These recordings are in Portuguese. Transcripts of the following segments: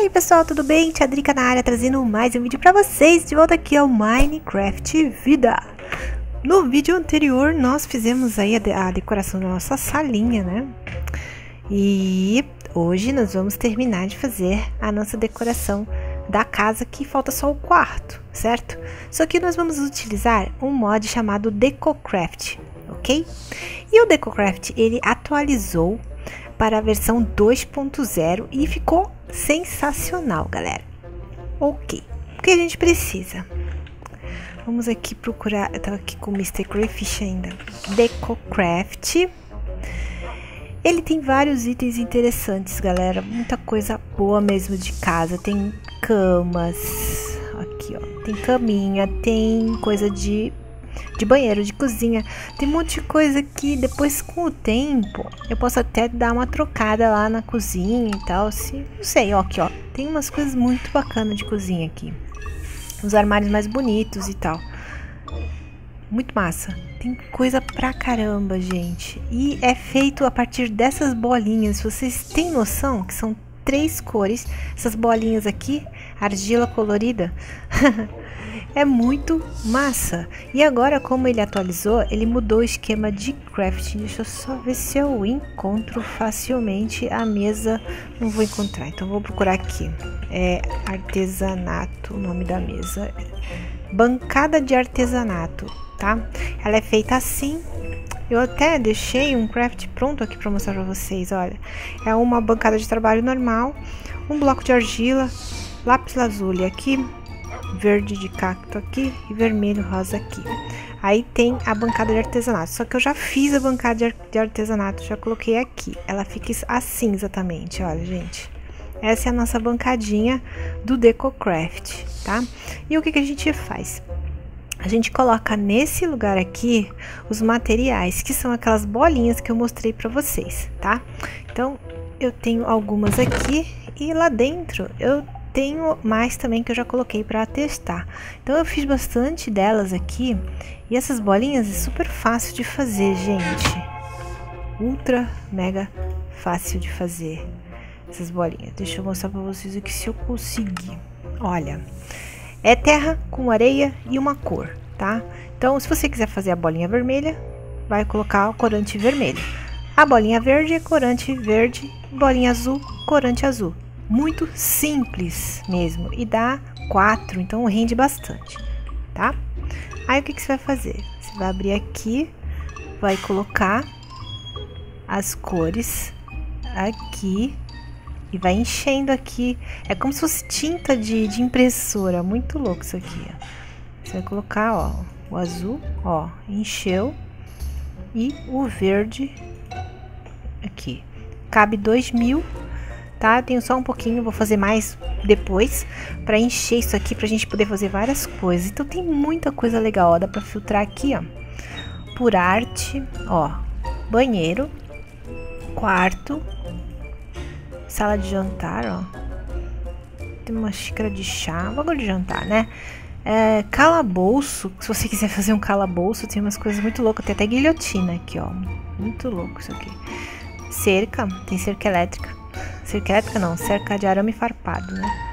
aí pessoal, tudo bem? Tia Drica na área, trazendo mais um vídeo pra vocês. De volta aqui ao Minecraft Vida. No vídeo anterior nós fizemos aí a decoração da nossa salinha, né? E hoje nós vamos terminar de fazer a nossa decoração da casa, que falta só o quarto, certo? Só que nós vamos utilizar um mod chamado DecoCraft, ok? E o DecoCraft, ele atualizou para a versão 2.0 e ficou sensacional, galera. Ok, o que a gente precisa? Vamos aqui procurar, eu tava aqui com o Mr. Crayfish ainda. DecoCraft. Ele tem vários itens interessantes, galera. Muita coisa boa mesmo de casa. Tem camas, aqui ó, tem caminha, tem coisa de banheiro, de cozinha, tem um monte de coisa que depois, com o tempo, eu posso até dar uma trocada lá na cozinha e tal, se, não sei, ó, aqui ó, tem umas coisas muito bacanas de cozinha aqui, os armários mais bonitos e tal, muito massa, tem coisa pra caramba, gente, e é feito a partir dessas bolinhas. Vocês têm noção que são 3 cores, essas bolinhas aqui, argila colorida? É muito massa. E agora, como ele atualizou, ele mudou o esquema de crafting. Deixa eu só ver se eu encontro facilmente a mesa. Não vou encontrar, então vou procurar aqui. É artesanato, o nome da mesa. Bancada de artesanato, tá? Ela é feita assim. Eu até deixei um craft pronto aqui para mostrar para vocês, olha. É uma bancada de trabalho normal, um bloco de argila, lápis lazuli aqui, verde de cacto aqui e vermelho rosa aqui. Aí tem a bancada de artesanato, só que eu já fiz a bancada de artesanato, já coloquei aqui. Ela fica assim exatamente, olha, gente. Essa é a nossa bancadinha do DecoCraft, tá? E o que a gente faz? A gente coloca nesse lugar aqui os materiais, que são aquelas bolinhas que eu mostrei pra vocês, tá? Então, eu tenho algumas aqui e lá dentro eu tenho mais também que eu já coloquei para testar. Então eu fiz bastante delas aqui. E essas bolinhas é super fácil de fazer, gente. Ultra, mega fácil de fazer essas bolinhas. Deixa eu mostrar para vocês aqui se eu conseguir. Olha, é terra com areia e uma cor, tá? Então se você quiser fazer a bolinha vermelha, vai colocar o corante vermelho. A bolinha verde é corante verde. Bolinha azul, corante azul. Muito simples mesmo, e dá 4, então rende bastante, tá? Aí o que você vai fazer? Você vai abrir aqui, vai colocar as cores aqui e vai enchendo aqui. É como se fosse tinta de impressora, muito louco isso aqui, ó. Você vai colocar, ó, o azul, ó, encheu, e o verde aqui. Cabe 2000. Tá? Tenho só um pouquinho, vou fazer mais depois para encher isso aqui, pra gente poder fazer várias coisas. Então tem muita coisa legal, ó, dá pra filtrar aqui, ó, por arte, ó, banheiro, quarto, sala de jantar, ó, tem uma xícara de chá, bagulho de jantar, né? Calabouço, se você quiser fazer um calabouço, tem umas coisas muito loucas, tem até guilhotina aqui, ó, muito louco isso aqui. Cerca, tem cerca elétrica. Cerca elétrica não, cerca de arame farpado, né?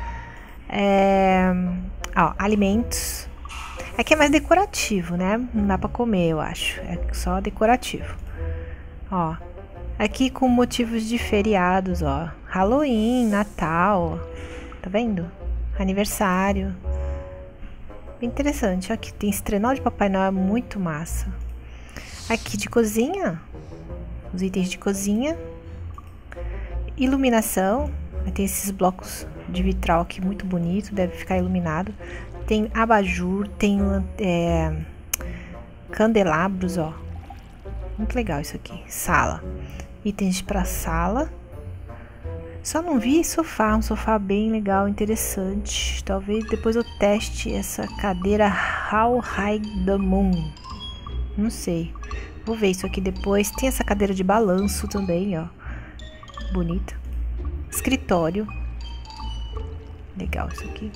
Ó, alimentos. Aqui é mais decorativo, né? Não dá pra comer, eu acho. É só decorativo. Ó, aqui com motivos de feriados, ó. Halloween, Natal, ó. Tá vendo? Aniversário. Bem interessante. Aqui tem esse trenó de Papai Noel, muito massa. Aqui de cozinha. Os itens de cozinha. Iluminação, tem esses blocos de vitral aqui muito bonito, deve ficar iluminado. Tem abajur, tem candelabros, ó, muito legal isso aqui. Sala, itens para sala. Só não vi sofá, um sofá bem legal, interessante. Talvez depois eu teste essa cadeira How High the Moon, não sei, vou ver isso aqui depois. Tem essa cadeira de balanço também, ó, bonita. Escritório, legal isso aqui.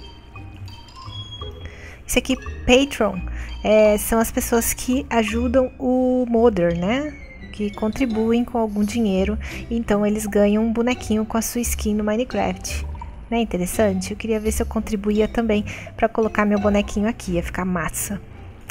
Esse aqui, Patreon, são as pessoas que ajudam o modder, né? Que contribuem com algum dinheiro, então eles ganham um bonequinho com a sua skin no Minecraft. Não é interessante? Eu queria ver se eu contribuía também para colocar meu bonequinho aqui, ia ficar massa.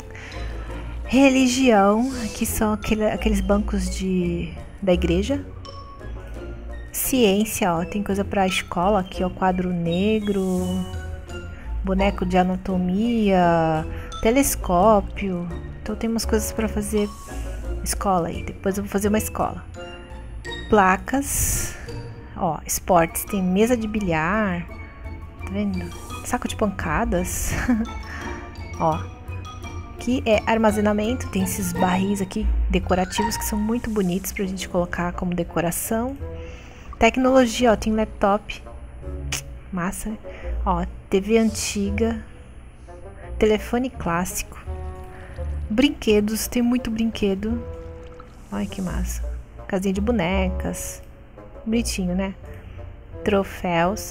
Religião, aqui são aqueles bancos da igreja. Ciência, ó, tem coisa para escola aqui, ó, quadro negro, boneco de anatomia, telescópio. Então tem umas coisas para fazer escola aí. Depois eu vou fazer uma escola. Placas, ó, esportes, tem mesa de bilhar, tá vendo? Saco de pancadas. Ó, aqui é armazenamento, tem esses barris aqui decorativos que são muito bonitos pra gente colocar como decoração. Tecnologia, ó, tem laptop, massa, ó, TV antiga, telefone clássico, brinquedos, tem muito brinquedo, olha que massa, casinha de bonecas, bonitinho, né? Troféus,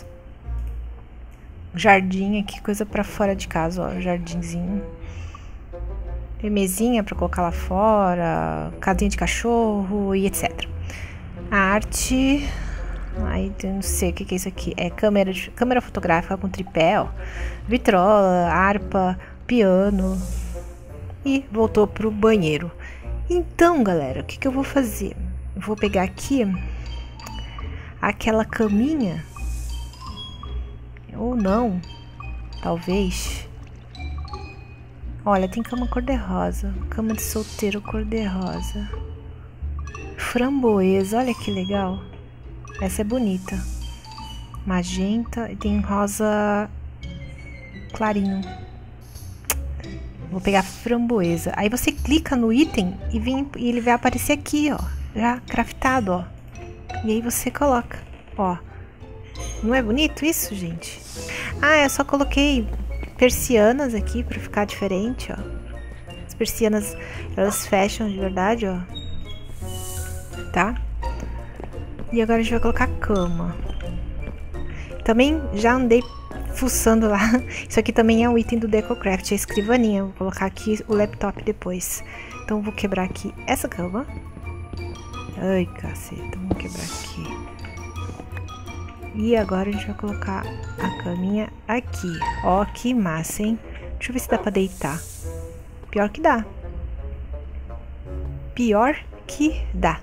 jardim aqui, coisa pra fora de casa, ó, jardinzinho. Tem mesinha pra colocar lá fora, casinha de cachorro e etc. A arte, aí eu não sei o que é isso aqui, é câmera fotográfica com tripé, ó, vitrola, harpa, piano e voltou pro banheiro. Então, galera, o que eu vou fazer? Eu vou pegar aqui aquela caminha, ou não, talvez. Olha, tem cama cor-de-rosa, cama de solteiro cor-de-rosa, framboesa, olha que legal. Essa é bonita, magenta e tem rosa clarinho. Vou pegar framboesa. Aí você clica no item e ele vai aparecer aqui, ó, já craftado, ó. E aí você coloca, ó. Não é bonito isso, gente? Ah, eu só coloquei persianas aqui pra ficar diferente, ó. As persianas, elas fecham de verdade, ó. Tá? E agora a gente vai colocar cama. Também já andei fuçando lá. Isso aqui também é um item do DecoCraft, a escrivaninha. Vou colocar aqui o laptop depois. Então vou quebrar aqui essa cama. Ai, caceta, vamos quebrar aqui. E agora a gente vai colocar a caminha aqui. Ó, que massa, hein? Deixa eu ver se dá pra deitar. Pior que dá. Pior que dá.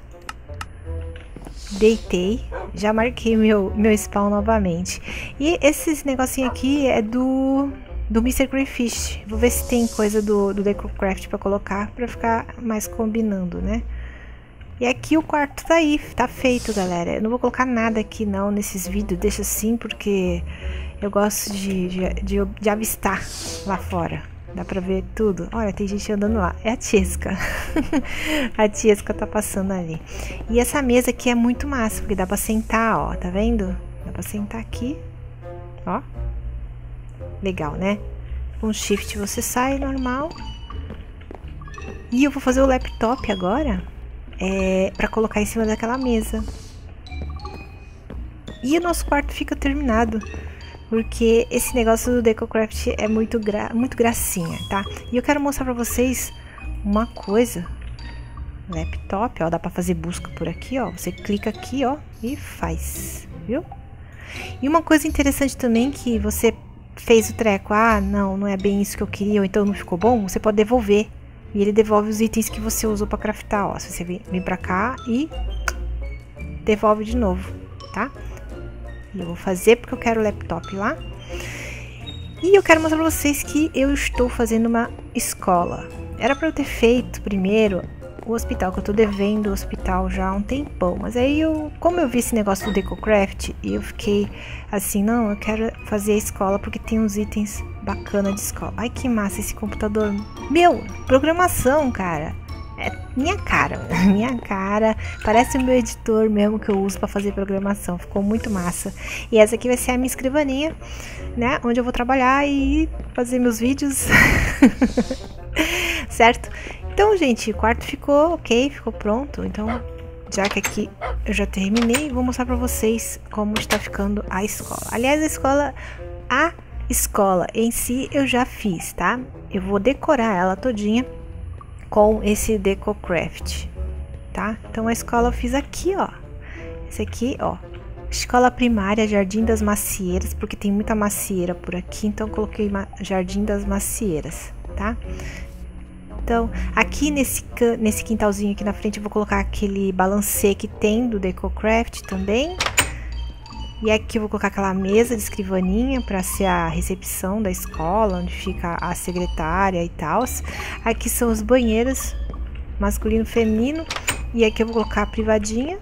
Deitei. Já marquei meu spawn novamente. E esses negocinho aqui é do Mr. Crayfish. Vou ver se tem coisa do DecoCraft pra colocar, pra ficar mais combinando, né? E aqui o quarto tá aí, tá feito, galera. Eu não vou colocar nada aqui não nesses vídeos, deixa assim, porque eu gosto de avistar lá fora. Dá pra ver tudo. Olha, tem gente andando lá. É a Tiesca. A Tiesca tá passando ali. E essa mesa aqui é muito massa, porque dá pra sentar, ó. Tá vendo? Dá pra sentar aqui. Ó. Legal, né? Com shift você sai normal. E eu vou fazer o laptop agora. Pra colocar em cima daquela mesa. E o nosso quarto fica terminado. Porque esse negócio do DecoCraft é muito gracinha, tá? E eu quero mostrar pra vocês uma coisa. Laptop, ó, dá pra fazer busca por aqui, ó. Você clica aqui, ó, e faz, viu? E uma coisa interessante também que você fez o treco, ah, não é bem isso que eu queria, ou então não ficou bom, você pode devolver. E ele devolve os itens que você usou pra craftar, ó. Se você vir pra cá e devolve de novo, tá? Eu vou fazer porque eu quero o laptop lá. E eu quero mostrar pra vocês que eu estou fazendo uma escola. Era pra eu ter feito primeiro o hospital, que eu tô devendo o hospital já há um tempão. Mas aí como eu vi esse negócio do DecoCraft, eu fiquei assim, não, eu quero fazer a escola porque tem uns itens bacana de escola. Ai, que massa esse computador. Meu, programação, cara. É minha cara, minha cara. Parece o meu editor mesmo que eu uso para fazer programação. Ficou muito massa. E essa aqui vai ser a minha escrivaninha, né? Onde eu vou trabalhar e fazer meus vídeos. Certo? Então, gente, o quarto ficou ok, ficou pronto. Então, já que aqui eu já terminei, vou mostrar para vocês como está ficando a escola. Aliás, a escola em si eu já fiz, tá? Eu vou decorar ela todinha com esse DecoCraft, tá? Então a escola eu fiz aqui, ó. Esse aqui, ó, Escola primária Jardim das Macieiras, porque tem muita macieira por aqui, então eu coloquei Jardim das Macieiras, tá? Então, aqui nesse quintalzinho aqui na frente eu vou colocar aquele balancê que tem do DecoCraft também. E aqui eu vou colocar aquela mesa de escrivaninha para ser a recepção da escola, onde fica a secretária e tal. Aqui são os banheiros, masculino e feminino. E aqui eu vou colocar a privadinha.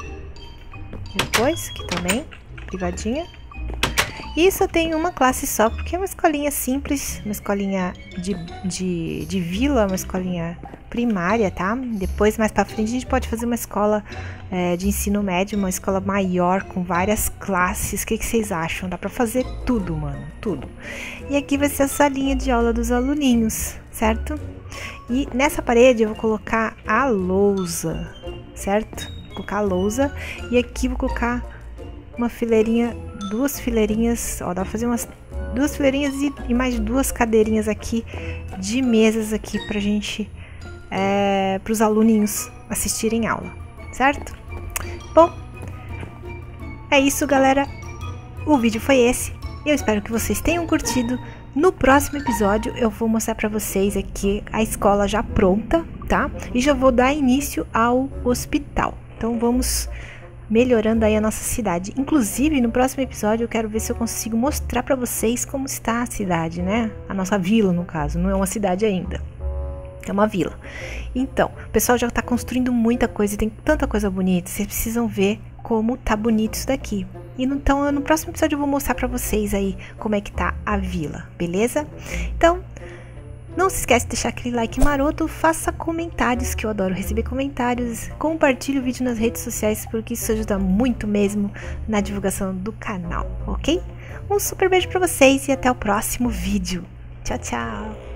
Depois, aqui também, privadinha. E isso eu tenho uma classe só, porque é uma escolinha simples, uma escolinha de vila, uma escolinha primária, tá? Depois, mais pra frente, a gente pode fazer uma escola de ensino médio, uma escola maior, com várias classes. O que vocês acham? Dá pra fazer tudo, mano, tudo. E aqui vai ser a salinha de aula dos aluninhos, certo? E nessa parede eu vou colocar a lousa, certo? Vou colocar a lousa. E aqui vou colocar uma fileirinha, duas fileirinhas, ó, dá pra fazer umas duas fileirinhas e mais duas cadeirinhas aqui de mesas aqui pra gente, pros aluninhos assistirem aula, certo? Bom, é isso, galera, o vídeo foi esse, eu espero que vocês tenham curtido. No próximo episódio eu vou mostrar pra vocês aqui a escola já pronta, tá? E já vou dar início ao hospital, então vamos melhorando aí a nossa cidade. Inclusive, no próximo episódio eu quero ver se eu consigo mostrar pra vocês como está a cidade, né? A nossa vila, no caso, não é uma cidade ainda, é uma vila. Então, o pessoal já tá construindo muita coisa, tem tanta coisa bonita, vocês precisam ver como tá bonito isso daqui. E então, no próximo episódio eu vou mostrar pra vocês aí como é que tá a vila, beleza? Então, não se esquece de deixar aquele like maroto, faça comentários, que eu adoro receber comentários, compartilhe o vídeo nas redes sociais, porque isso ajuda muito mesmo na divulgação do canal, ok? Um super beijo pra vocês e até o próximo vídeo. Tchau, tchau!